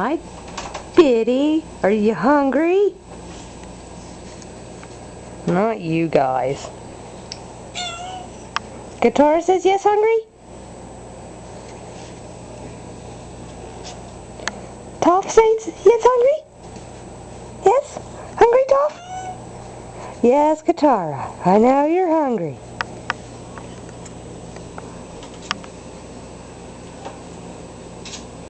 Hi, Biddy. Are you hungry? Not you guys. Guitar says yes, hungry? Toph says yes, hungry? Yes? Hungry, Toph? Yes, Katara. I know you're hungry.